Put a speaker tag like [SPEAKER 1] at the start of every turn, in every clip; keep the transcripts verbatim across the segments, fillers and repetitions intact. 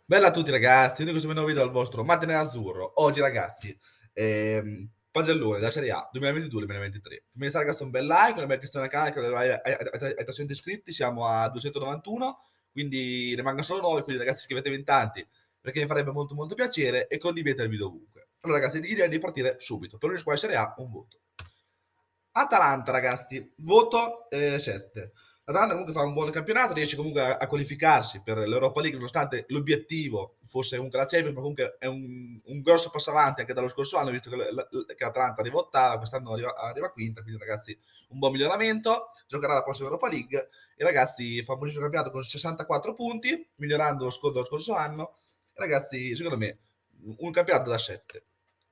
[SPEAKER 1] Bella a tutti ragazzi, io questo nuovo video dal vostro Matene Azzurro. Oggi ragazzi, ehm, pagellone della Serie A duemilaventidue-duemilaventitré. Mi sa ragazzi un bel like, una bella iscrizione al canale che ai, ai, ai, ai trecento iscritti, siamo a duecentonovantuno, quindi ne mancano solo nove, quindi ragazzi iscrivetevi in tanti perché mi farebbe molto molto piacere e condividete il video ovunque. Allora ragazzi, l'idea è di partire subito, per ogni squadra Serie A un voto. Atalanta ragazzi, voto eh, sette. L'Atalanta comunque fa un buon campionato, riesce comunque a, a qualificarsi per l'Europa League, nonostante l'obiettivo fosse comunque la Champions, ma comunque è un, un grosso passo avanti anche dallo scorso anno, visto che, la, che l'Atalanta arriva ottava, quest'anno arriva, arriva quinta, quindi ragazzi un buon miglioramento, giocherà la prossima Europa League e ragazzi fa un buonissimo campionato con sessantaquattro punti, migliorando lo score dello scorso anno. E, ragazzi, secondo me un campionato da sette.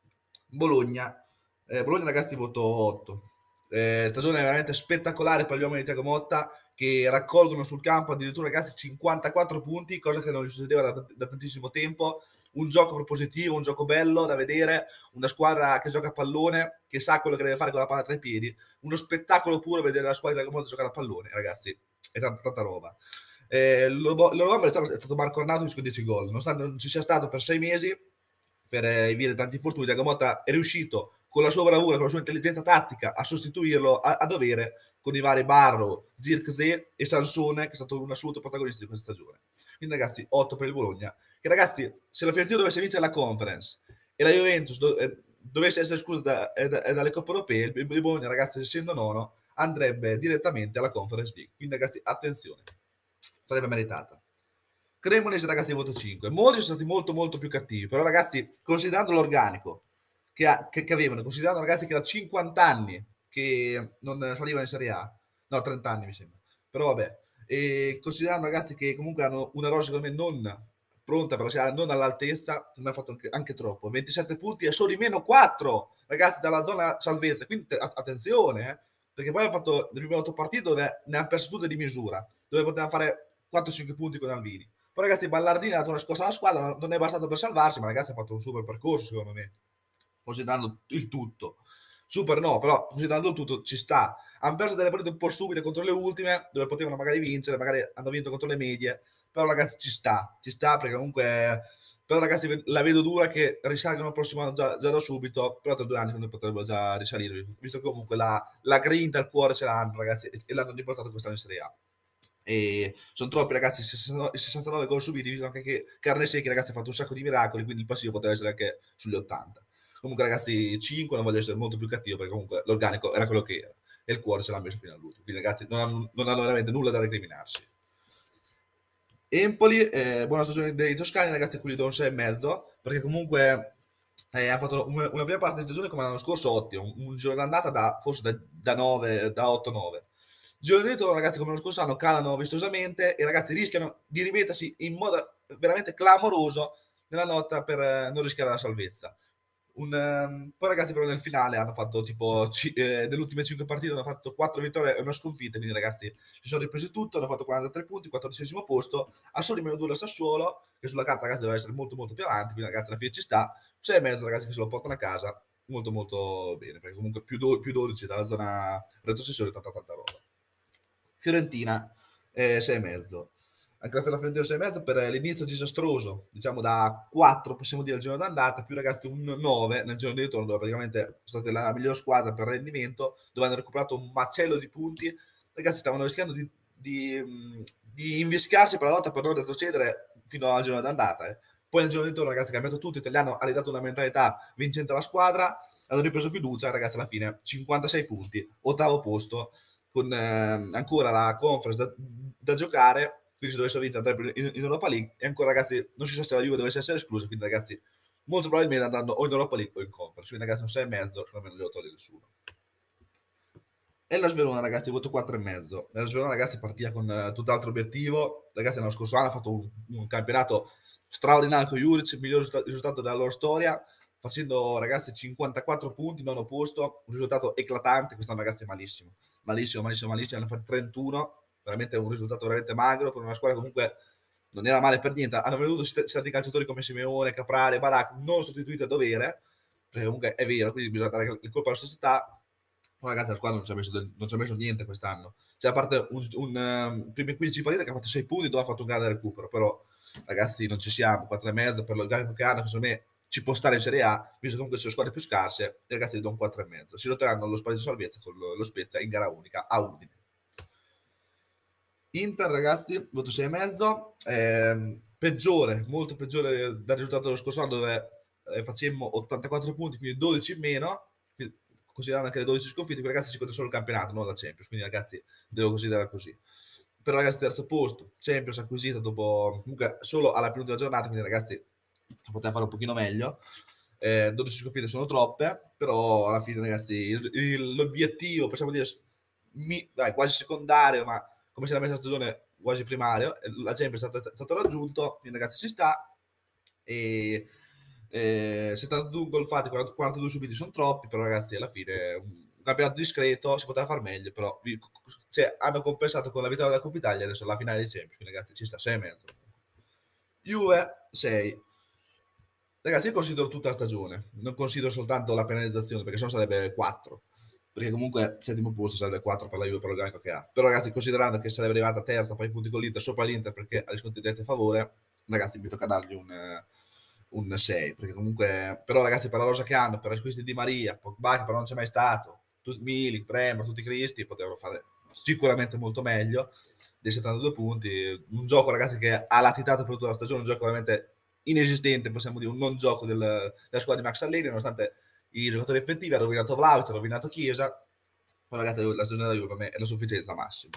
[SPEAKER 1] Bologna, eh, Bologna ragazzi voto otto. Eh, stagione veramente spettacolare per gli uomini di Thiago Motta che raccolgono sul campo addirittura ragazzi cinquantaquattro punti, cosa che non gli succedeva da, da tantissimo tempo. Un gioco propositivo, un gioco bello da vedere, una squadra che gioca a pallone, che sa quello che deve fare con la palla tra i piedi, uno spettacolo puro vedere la squadra di Thiago Motta giocare a pallone, ragazzi, è tanta, tanta roba. Eh, il loro è stato Marco Arnautovic con dieci gol, nonostante non ci sia stato per sei mesi per evitare tanti infortuni. Thiago Motta è riuscito con la sua bravura, con la sua intelligenza tattica a sostituirlo a, a dovere con i vari Barro, Zirkzee e Sansone, che è stato un assoluto protagonista di questa stagione. Quindi ragazzi, otto per il Bologna, che ragazzi, se la Fiorentina dovesse vincere la Conference e la Juventus do, eh, dovesse essere esclusa da, eh, da, dalle Coppe Europee, il, il Bologna ragazzi, essendo nono, andrebbe direttamente alla Conference League. Quindi ragazzi, attenzione, sarebbe meritata. Cremonese ragazzi voto cinque. Molti sono stati molto molto più cattivi, però ragazzi, considerando l'organico che, ha, che, che avevano, considerando ragazzi che da cinquanta anni che non salivano in Serie A, no trenta anni mi sembra, però vabbè, e considerando ragazzi che comunque hanno una rosa secondo me non pronta per la Serie A, non all'altezza, mi ha fatto anche, anche troppo, ventisette punti e solo di meno quattro ragazzi dalla zona salvezza, quindi attenzione, eh, perché poi ha fatto le prime otto partite dove ne ha perso tutte di misura, dove poteva fare quattro cinque punti con Alvini. Poi ragazzi Ballardini ha dato una scossa alla squadra, non è bastato per salvarsi, ma ragazzi ha fatto un super percorso secondo me, considerando il tutto. Super no, però considerando il tutto ci sta. Hanno perso delle partite un po' subite contro le ultime, dove potevano magari vincere, magari hanno vinto contro le medie, però ragazzi ci sta, ci sta perché comunque, però ragazzi la vedo dura che risalgano il prossimo anno già, già da subito, però tra due anni potrebbero già risalire, visto che comunque la, la grinta, il cuore ce l'hanno ragazzi e l'hanno riportato quest'anno in Serie A. E sono troppi ragazzi, sessantanove gol subiti, visto anche che Carnesecchi ragazzi ha fatto un sacco di miracoli, quindi il passivo poteva essere anche sugli ottanta. Comunque ragazzi cinque, non voglio essere molto più cattivo perché comunque l'organico era quello che era e il cuore ce l'ha messo fino all'ultimo, quindi ragazzi non hanno, non hanno veramente nulla da recriminarsi. Empoli, eh, buona stagione dei toscani ragazzi, qui gli do un sei e mezzo perché comunque eh, ha fatto una, una prima parte di stagione come l'anno scorso ottima, un, un giorno d'andata da forse da, da nove, da otto nove. Giorno di ritorno ragazzi come l'anno scorso anno calano vistosamente e ragazzi rischiano di rimettersi in modo veramente clamoroso nella lotta per eh, non rischiare la salvezza. Un, ehm, poi ragazzi però nel finale hanno fatto tipo ci- eh, nelle ultime cinque partite hanno fatto quattro vittorie e una sconfitta, quindi ragazzi si sono ripresi tutto, hanno fatto quarantatré punti, quattordicesimo posto, a solo meno due da Sassuolo, che sulla carta ragazzi deve essere molto molto più avanti, quindi ragazzi alla fine ci sta, sei e mezzo ragazzi che se lo portano a casa, molto molto bene, perché comunque più, do- più dodici dalla zona retrocessione, tanta tanta roba. Fiorentina eh, sei e mezzo. Anche per la Fiorentina sei e mezzo per l'inizio disastroso, diciamo da quattro possiamo dire il giorno d'andata, più ragazzi un nove nel giorno di ritorno, dove praticamente sono state la miglior squadra per rendimento, dove hanno recuperato un macello di punti. Ragazzi stavano rischiando di, di, di invischiarsi per la lotta per non retrocedere fino al giorno d'andata. Eh. Poi nel giorno di ritorno, ragazzi, è cambiato tutto. Italiano ha ridato una mentalità vincente alla squadra, hanno ripreso fiducia, ragazzi, alla fine cinquantasei punti, ottavo posto, con eh, ancora la conference da, da giocare, quindi se dovesse vincere andrebbe in, in Europa League e ancora ragazzi non si sa se la Juve dovesse essere esclusa, quindi ragazzi molto probabilmente andranno o in Europa League o in conference, quindi ragazzi un sei e mezzo secondo me non glielo toglie nessuno. E la Sverona ragazzi voto quattro e mezzo. La Sverona ragazzi partiva con uh, tutt'altro obiettivo, ragazzi l'anno scorso anno ha fatto un, un campionato straordinario con Juric, il miglior risultato, risultato della loro storia, facendo ragazzi cinquantaquattro punti, nono posto, un risultato eclatante, quest'anno ragazzi malissimo, malissimo, malissimo, malissimo, hanno fatto trentuno, veramente un risultato veramente magro per una squadra comunque non era male per niente, hanno venuto certi calciatori come Simeone, Caprari, Barak, non sostituiti a dovere, perché comunque è vero, quindi bisogna dare il colpo alla società. Poi ragazzi la squadra non ci ha messo, del, non ci ha messo niente quest'anno, cioè a parte un, un um, primi quindici partite che ha fatto sei punti dove ha fatto un grande recupero, però ragazzi non ci siamo, quattro e mezzo per l'organico che hanno, che secondo me ci può stare in Serie A, visto che comunque ci sono squadre più scarse, i ragazzi gli do un quattro e mezzo. Si lotteranno lo spareggio salvezza con lo, lo Spezia in gara unica a Udine. Inter, ragazzi, voto sei e mezzo, eh, peggiore, molto peggiore dal risultato dello scorso anno dove eh, facemmo ottantaquattro punti, quindi dodici in meno, considerando anche le dodici sconfitte, quindi ragazzi si conta solo il campionato, non la Champions, quindi ragazzi devo considerare così. Per ragazzi terzo posto, Champions acquisita dopo comunque solo alla penultima giornata, quindi ragazzi poteva fare un pochino meglio. Eh, dodici sconfitte sono troppe, però alla fine ragazzi il, il, l'obiettivo, possiamo dire, mi, dai, quasi secondario, ma come si era messa la stagione quasi primario, la Champions è stato, è stato raggiunto, quindi ragazzi ci sta, e eh, settantadue gol fatti, quarantadue subiti sono troppi, però ragazzi alla fine un campionato discreto, si poteva far meglio, però cioè, hanno compensato con la vittoria della Coppa Italia, adesso la finale di Champions, quindi ragazzi ci sta, sei e mezzo. Juve sei. Ragazzi io considero tutta la stagione, non considero soltanto la penalizzazione, perché sennò sarebbe quattro, perché comunque settimo posto sarebbe quattro per la Juve, per l'organico che ha, però ragazzi considerando che sarebbe arrivata terza, fai i punti con l'Inter, sopra l'Inter perché ha riscontri diretti a favore, ragazzi mi tocca dargli un, un sei, perché comunque, però ragazzi per la rosa che hanno, per l'acquisto di Maria, Pogba che però non c'è mai stato, Milik, Bremer, tutti i Cristi, potevano fare sicuramente molto meglio dei settantadue punti, un gioco ragazzi che ha latitato per tutta la stagione, un gioco veramente inesistente, possiamo dire un non gioco del, della squadra di Max Allegri, nonostante i giocatori effettivi, ha rovinato Vlahovic, ha rovinato Chiesa, però ragazzi la stagione della Juve per me è la sufficienza massima.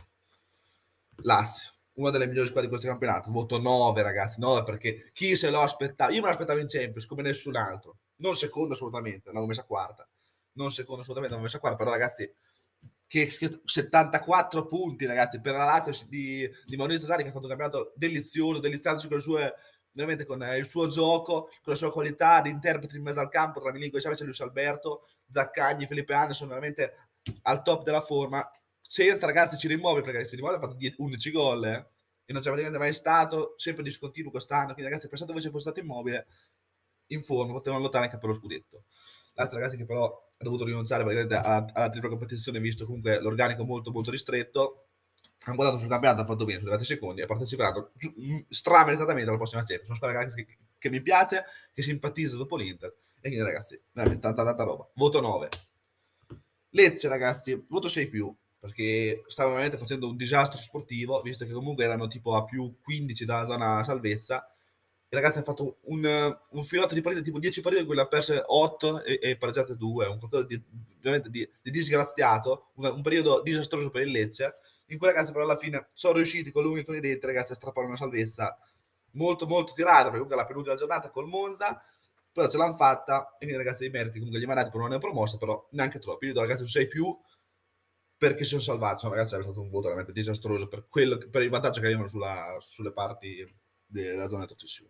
[SPEAKER 1] Lazio, una delle migliori squadre di questo campionato, voto nove ragazzi, nove perché chi se lo aspettava, io me l'aspettavo in Champions come nessun altro, non secondo assolutamente, l'avevo messa quarta, non secondo assolutamente, l'avevo messa quarta, però ragazzi che settantaquattro punti ragazzi per la Lazio di, di Maurizio Sarri che ha fatto un campionato delizioso, deliziandosi con le sue veramente con eh, il suo gioco, con la sua qualità di interpreti in mezzo al campo tra Milinkovic e Savic e Luis Alberto, Zaccagni, Felipe Anderson veramente al top della forma. Senza ragazzi ci rimuove perché si rimuove ha fatto undici gol eh, e non c'è praticamente mai stato, sempre discontinuo quest'anno, quindi ragazzi pensate dove se fosse stato Immobile in forma potevano lottare anche per lo scudetto. L'altro ragazzi che però ha dovuto rinunciare alla, alla tripla competizione visto comunque l'organico molto molto ristretto, hanno guardato sul campionato, hanno fatto bene, sono arrivati secondi e parteciperanno strameritatamente alla prossima Champions. Sono squadra ragazzi che, che mi piace, che simpatizzo dopo l'Inter e quindi ragazzi veramente tanta tanta roba. Voto nove. Lecce ragazzi, voto sei più perché stavano veramente facendo un disastro sportivo visto che comunque erano tipo a più quindici dalla zona salvezza. I ragazzi hanno fatto un, un filotto di partite tipo dieci partite in cui le ha perse otto e, e pareggiate due, un qualcosa di, veramente di, di disgraziato, un, un periodo disastroso per il Lecce in cui ragazzi però alla fine sono riusciti con l'unico con i denti ragazzi a strappare una salvezza molto molto tirata perché comunque la penultima giornata col Monza però ce l'hanno fatta e quindi ragazzi i meriti comunque gli mandati per non essere promossa però neanche troppo, io do ragazzi un sei più perché si sono salvati, sono, ragazzi è stato un voto veramente disastroso per, quello, per il vantaggio che avevano sulla, sulle parti della zona retrocessione.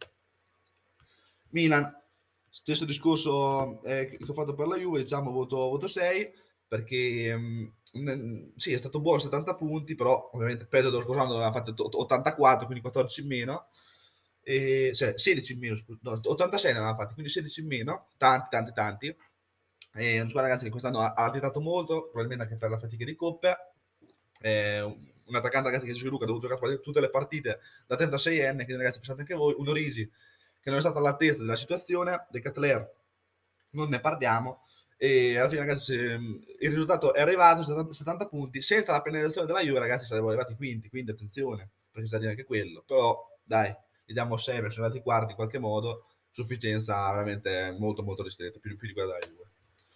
[SPEAKER 1] Milan, stesso discorso eh, che ho fatto per la Juve, diciamo voto, voto sei perché mh, sì è stato buono settanta punti però ovviamente peso dello scorso anno aveva fatto ottantaquattro quindi quattordici in meno e, cioè sedici in meno scusa, no, ottantasei ne aveva fatti quindi sedici in meno tanti tanti tanti e una squadra ragazzi che quest'anno ha, ha tirato molto probabilmente anche per la fatica di coppe eh, un attaccante ragazzi che Gianluca ha dovuto giocare tutte le partite da trentaseienne quindi ragazzi pensate anche voi un Orisi che non è stato all'altezza della situazione, De Catler non ne parliamo, e alla fine ragazzi il risultato è arrivato, settanta punti, senza la penalizzazione della Juve ragazzi sarebbero arrivati quinti, quindi attenzione, perché sa dire anche quello, però dai, gli diamo sei perché sono arrivati quarti in qualche modo, sufficienza veramente molto molto ristretta, più, più di quella della Juve.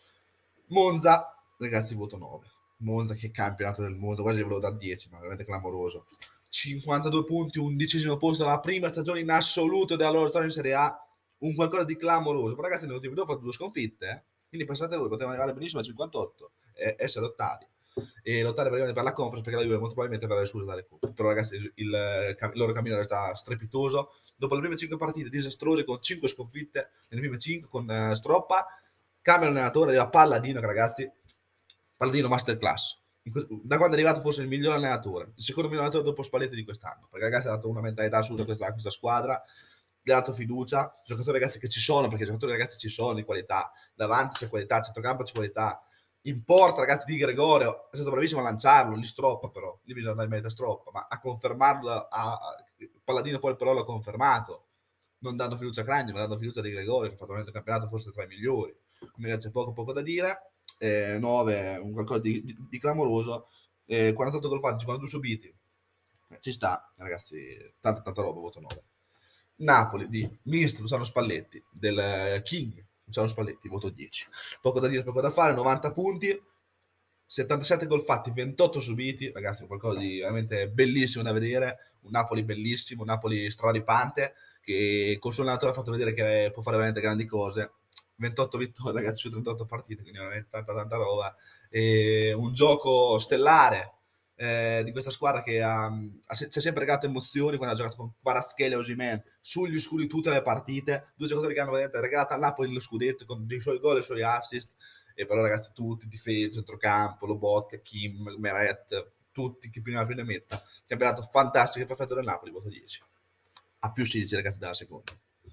[SPEAKER 1] Monza, ragazzi voto nove, Monza che campionato del Monza, quasi gli volevo da dieci, ma veramente clamoroso. cinquantadue punti, undicesimo posto la prima stagione in assoluto della loro storia in Serie A, un qualcosa di clamoroso. Però ragazzi, nell'ultimo video ho fatto due sconfitte, eh? Quindi pensate voi, potevano arrivare benissimo a cinquantotto e essere ottavi. E lottare per la Conference perché la Juve molto probabilmente verrà esclusa dalle coppe. Però ragazzi, il, il, il loro cammino resta strepitoso. Dopo le prime cinque partite disastrose con cinque sconfitte, nelle prime cinque con uh, Stroppa, cambia l'allenatore, arriva Palladino, che ragazzi, Palladino masterclass. Da quando è arrivato forse il miglior allenatore, il secondo miglior allenatore dopo Spalletti di quest'anno, perché ragazzi ha dato una mentalità assoluta a questa, a questa squadra, gli ha dato fiducia, giocatori ragazzi che ci sono, perché i giocatori ragazzi ci sono in qualità, davanti c'è qualità, centrocampo c'è qualità, in porta ragazzi di Gregorio è stato bravissimo a lanciarlo, lì stroppa però, lì bisogna dare merito a stroppa, ma a confermarlo a, a, Palladino poi però l'ha confermato, non dando fiducia a Cragno, ma dando fiducia a De Gregori, che ha fatto veramente un campionato forse tra i migliori. Quindi ragazzi, poco poco da dire. Eh, nove, un qualcosa di, di, di clamoroso. Eh, quarantotto gol fatti, cinquantadue subiti. Eh, ci sta, ragazzi, tanta tanta roba, voto nove. Napoli di mister Luciano Spalletti, del King Luciano Spalletti, voto dieci. Poco da dire, poco da fare, novanta punti, settantasette gol fatti, ventotto subiti, ragazzi, qualcosa di veramente bellissimo da vedere, un Napoli bellissimo, un Napoli straripante, che col suo allenatore ha fatto vedere che può fare veramente grandi cose. ventotto vittorie, ragazzi, su trentotto partite, quindi veramente tanta tanta roba. E un gioco stellare eh, di questa squadra che ha, ha si è sempre regalato emozioni quando ha giocato con Kvaratskhelia e Osimhen sugli scudi tutte le partite, due giocatori che hanno veramente regalato al Napoli lo scudetto con i suoi gol e i suoi assist. E però ragazzi, tutti difesa, centrocampo, Lobotka, Kim, Meret, tutti chi prima ne metta, campionato fantastico e perfetto del Napoli, voto dieci, a più sedici ragazzi dalla seconda.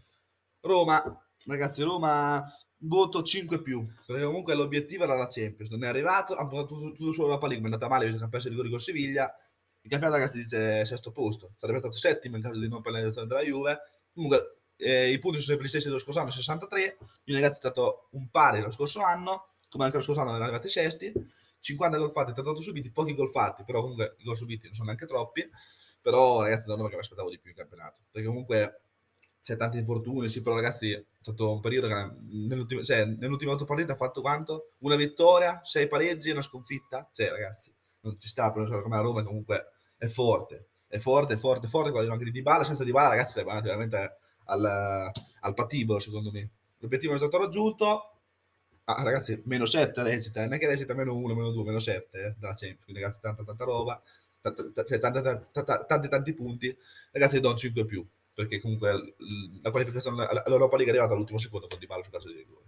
[SPEAKER 1] Roma, ragazzi, Roma voto cinque più, perché comunque l'obiettivo era la Champions, non è arrivato, ha portato tutto, tutto sull'Europa League, ma è andata male, visto che ha perso i rigori con Siviglia. Il campionato ragazzi dice sesto posto, sarebbe stato settimo in caso di non penalizzazione della Juve. Comunque eh, i punti sono sempre gli stessi dello scorso anno, sessantatré, quindi ragazzi è stato un pari lo scorso anno, come anche lo scorso anno erano arrivati sesti, cinquanta gol fatti, trentotto subiti, pochi gol fatti, però comunque i gol subiti non sono neanche troppi, però ragazzi non che mi aspettavo di più in campionato, perché comunque c'è tanti infortuni, sì, però ragazzi è stato un periodo che nell'ultima, cioè, nell'ultima otto partite ha fatto quanto? Una vittoria, sei pareggi e una sconfitta, cioè ragazzi, non ci sta per una squadra come la Roma, comunque è forte, è forte, è forte, è forte, quello anche di Dybala, senza Dybala ragazzi sarebbe andati veramente al, al patibolo secondo me. L'obiettivo è stato raggiunto. Ah, ragazzi, meno sette recita, non è che recita meno uno, meno due, meno sette eh, dalla Champions, quindi ragazzi tanta tanta roba, tanta, cioè, tanta, tanta, tanti tanti punti, ragazzi do un cinque più, perché comunque l- la qualificazione all'Europa League è arrivata all'ultimo secondo con Dybala sul caso di rigore,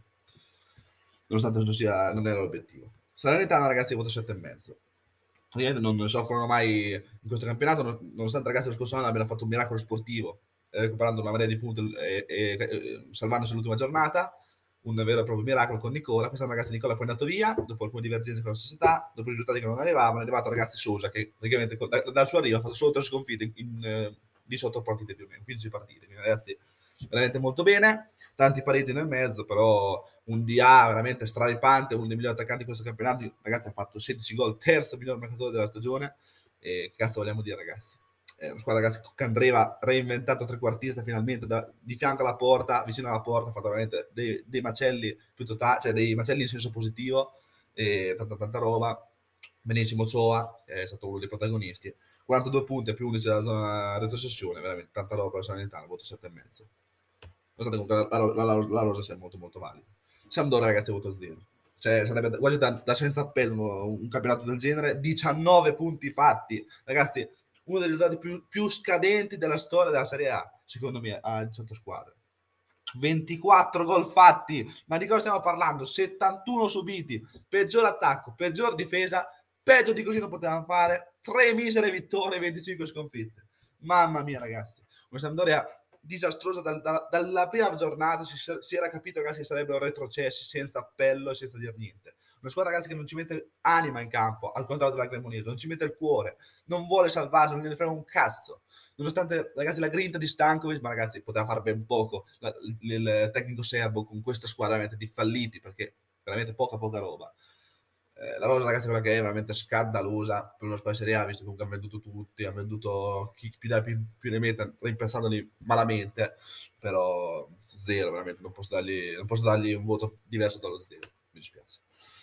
[SPEAKER 1] nonostante non, sia, non era l'obiettivo. Salernitana ragazzi voto sette e mezzo. Ovviamente non, non soffrono mai in questo campionato, nonostante ragazzi lo scorso anno abbiano fatto un miracolo sportivo, eh, recuperando una marea di punti e, e, e salvandosi l'ultima giornata, un vero e proprio miracolo con Nicola. Quest'anno ragazzi Nicola è poi andato via, dopo alcune divergenze con la società, dopo i risultati che non arrivavano, è arrivato ragazzi Sosa, che praticamente da, dal suo arrivo ha fatto solo tre sconfitte in, in eh, diciotto partite più o meno, quindici partite, quindi ragazzi veramente molto bene, tanti pareggi nel mezzo, però un D A veramente straripante, uno dei migliori attaccanti di questo campionato, ragazzi ha fatto sedici gol, terzo miglior marcatore della stagione, e che cazzo vogliamo dire ragazzi? È una squadra ragazzi che Andreva reinventato trequartista finalmente da, di fianco alla porta, vicino alla porta, ha fatto veramente dei, dei macelli più totali, cioè dei macelli in senso positivo, e tanta tanta roba. Benissimo Ochoa, è stato uno dei protagonisti, quarantadue punti a più undici della zona retrocessione, veramente tanta roba per la Salernitana, voto sette e mezzo. Comunque la, la, la, la rosa sia molto molto valida. Sampdoria ragazzi voto zero, cioè sarebbe quasi da, da senza appello un, un campionato del genere. Diciannove punti fatti ragazzi, uno dei risultati più, più scadenti della storia della Serie A secondo me a diciotto squadre, ventiquattro gol fatti, ma di cosa stiamo parlando? settantuno subiti, peggior attacco, peggior difesa, peggio di così non potevamo fare, tre misere vittorie, venticinque sconfitte. Mamma mia ragazzi, una Sampdoria disastrosa dal, da, dalla prima giornata, si, si era capito ragazzi che sarebbero retrocessi senza appello e senza dire niente. Una squadra ragazzi che non ci mette anima in campo, al contrario della Cremonese, non ci mette il cuore, non vuole salvarsi, non gliene frega un cazzo. Nonostante ragazzi la grinta di Stankovic, ma ragazzi poteva fare ben poco la, il, il tecnico serbo con questa squadra veramente di falliti, perché veramente poca poca roba. Eh, la rosa ragazzi quella che è veramente scandalosa per una squadra Serie A, visto che comunque hanno venduto tutti, hanno venduto chi più, più, più ne mette, rimpensandoli malamente, però zero veramente, non posso dargli, non posso dargli un voto diverso dallo zero, mi dispiace.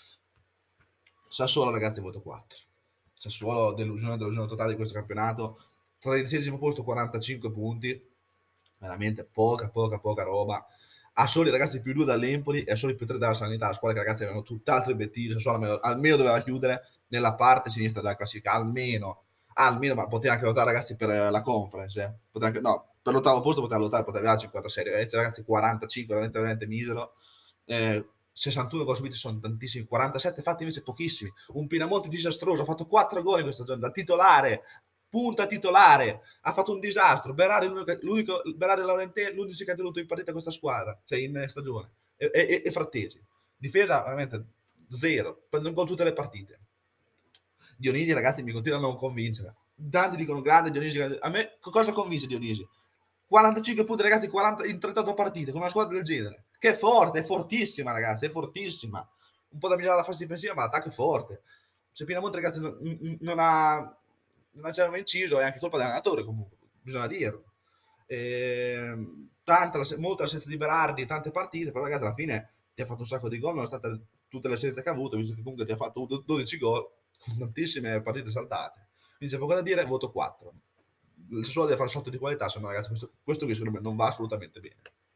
[SPEAKER 1] Sassuolo ragazzi voto quattro, Sassuolo delusione, delusione totale di questo campionato, tredicesimo posto, quarantacinque punti, veramente poca poca poca roba, a soli ragazzi più due dall'Empoli e a soli più tre dalla Sanità, la squadra che ragazzi avevano tutt'altri obiettivi. Sassuolo almeno, almeno doveva chiudere nella parte sinistra della classifica, almeno almeno, ma poteva anche lottare ragazzi per la conference, eh. Poteva anche, no, per l'ottavo posto poteva lottare, poteva arrivare a cinquantasei ragazzi, quarantacinque, veramente veramente misero. eh, sessantuno gol subiti sono tantissimi, quarantasette fatti invece pochissimi. Un Pinamonti disastroso, ha fatto quattro gol in questa stagione da titolare, punta titolare, ha fatto un disastro. Berardi, l'unico, l'unico Berardi Laurentè, l'unico che ha tenuto in partita questa squadra, cioè in stagione, e, e, e Frattesi. Difesa veramente zero, prendono gol tutte le partite. Dionigi ragazzi mi continua a non convincere, tanti dicono grande Dionisi, grande. A me cosa convince Dionisi? quarantacinque punti ragazzi, quaranta in trentotto partite con una squadra del genere, che è forte, è fortissima ragazzi, è fortissima, un po' da migliorare la fase difensiva, ma l'attacco è forte. Se Pinamonte ragazzi non, non ha non ha già inciso, è anche colpa dell'allenatore comunque, bisogna dirlo. E, tanta, molta l'assenza di Berardi, tante partite, però ragazzi alla fine ti ha fatto un sacco di gol, nonostante tutte le assenze che ha avuto, visto che comunque ti ha fatto dodici gol, tantissime partite saltate. Quindi c'è poco da dire, voto quattro. Il Sassuolo deve fare un salto di qualità, se no ragazzi questo, questo qui secondo me non va assolutamente bene.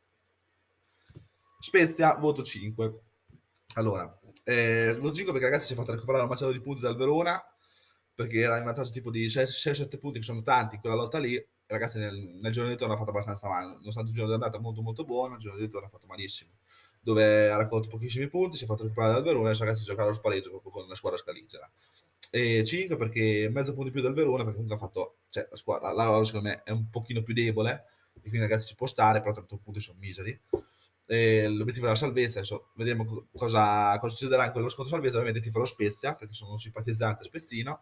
[SPEAKER 1] Spezia, voto cinque. Allora, eh, voto cinque perché ragazzi si è fatto recuperare un macello di punti dal Verona, perché era in vantaggio tipo di sei sette punti, che sono tanti in quella lotta lì, e ragazzi nel, nel giorno di ritorno ha fatto abbastanza male, nonostante il giorno di andata molto molto buono, il giorno di ritorno ha fatto malissimo, dove ha raccolto pochissimi punti, si è fatto recuperare dal Verona, e adesso ragazzi giocare allo spareggio proprio con una squadra scaligera. E cinque perché mezzo punto in più del Verona, perché comunque ha fatto, cioè la squadra, la Lazio secondo me è un pochino più debole, e quindi ragazzi ci può stare, però tanto punti sono miseri. E l'obiettivo è la salvezza, adesso vediamo cosa, cosa succederà in quello scontro salvezza, ovviamente tifo lo Spezia, perché sono un simpatizzante spezzino,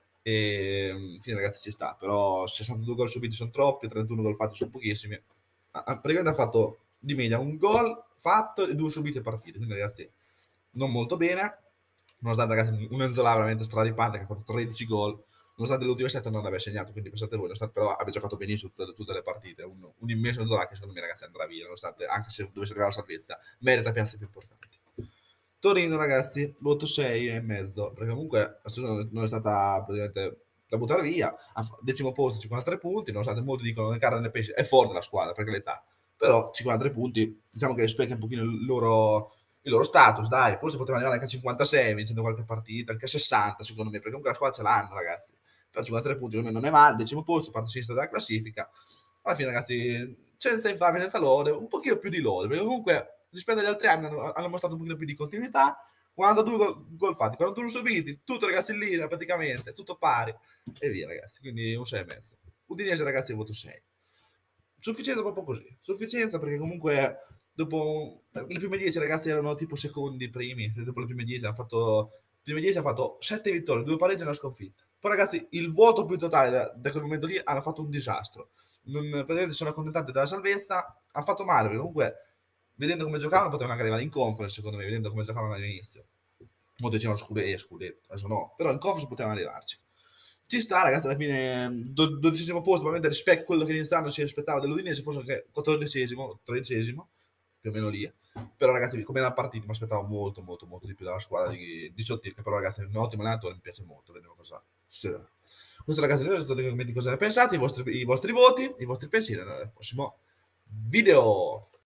[SPEAKER 1] e quindi ragazzi ci sta, però sessantadue gol subiti sono troppi, trentuno gol fatti sono pochissimi. Ha, praticamente ha fatto di media un gol fatto e due subite partite, quindi ragazzi non molto bene, nonostante ragazzi un Enzola veramente straripante che ha fatto tredici gol, nonostante le ultime sette non aveva segnato, quindi pensate voi, nonostante però abbia giocato benissimo tutte, tutte le partite, un, un immenso Enzola che secondo me ragazzi andrà via, nonostante anche se dovesse arrivare alla salvezza, merita piazze più importanti. Torino ragazzi, voto sei e mezzo, perché comunque non è stata praticamente da buttare via, decimo posto, cinquantatré punti, nonostante molti dicono che carne nel pesce, è forte la squadra perché l'età, però cinquantatré punti, diciamo che rispecchia un pochino il loro, il loro status, dai, forse potevano arrivare anche a cinquantasei vincendo qualche partita, anche a sessanta secondo me, perché comunque la squadra ce l'hanno ragazzi, però cinquantatré punti non è male, decimo posto, parte sinistra della classifica, alla fine ragazzi, senza infamia, senza lode, un pochino più di lode, perché comunque rispetto agli altri anni hanno, hanno mostrato un pochino più di continuità, quarantadue gol, gol fatti, quarantuno subiti, tutto ragazzi in linea praticamente, tutto pari, e via ragazzi, quindi un sei e mezzo. Udinese ragazzi voto sei. Sufficienza proprio così, sufficienza perché comunque dopo le prime dieci ragazzi erano tipo secondi, primi, dopo le prime dieci hanno fatto, le prime dieci hanno fatto sette vittorie, due pareggi e una sconfitta. Poi ragazzi il voto più totale da, da quel momento lì hanno fatto un disastro, non, praticamente sono accontentati della salvezza, hanno fatto male perché comunque vedendo come giocavano potevano anche arrivare in conference secondo me, vedendo come giocavano all'inizio. Molti dicevano scudetto, eh, scudetto, adesso no, però in conference potevano arrivarci. Ci sta ragazzi, alla fine dodicesimo posto, probabilmente rispecchia quello che iniziano si aspettava dell'Udinese, forse anche quattordicesimo, tredicesimo, più o meno lì. Però ragazzi, come era partita, mi aspettavo molto, molto, molto di più dalla squadra di, di Sottil, che però ragazzi è un ottimo allenatore, mi piace molto, vediamo cosa succederà. Questo ragazzi, noi resto nei commenti cosa ne pensate, i vostri, i vostri voti, i vostri pensieri nel prossimo video.